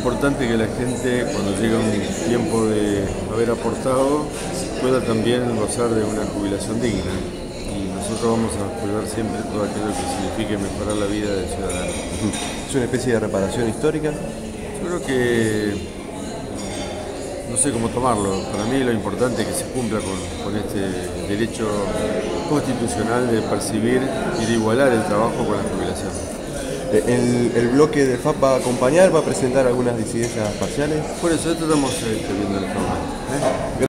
importante que la gente, cuando llega un tiempo de haber aportado, pueda también gozar de una jubilación digna. Y nosotros vamos a cuidar siempre todo aquello que signifique mejorar la vida del ciudadano. ¿Es una especie de reparación histórica? Yo creo que no sé cómo tomarlo. Para mí lo importante es que se cumpla con este derecho constitucional de percibir y de igualar el trabajo con la jubilación. ¿El bloque del FAP va a acompañar, va a presentar algunas disidencias parciales? Por eso esto estamos viendo el programa.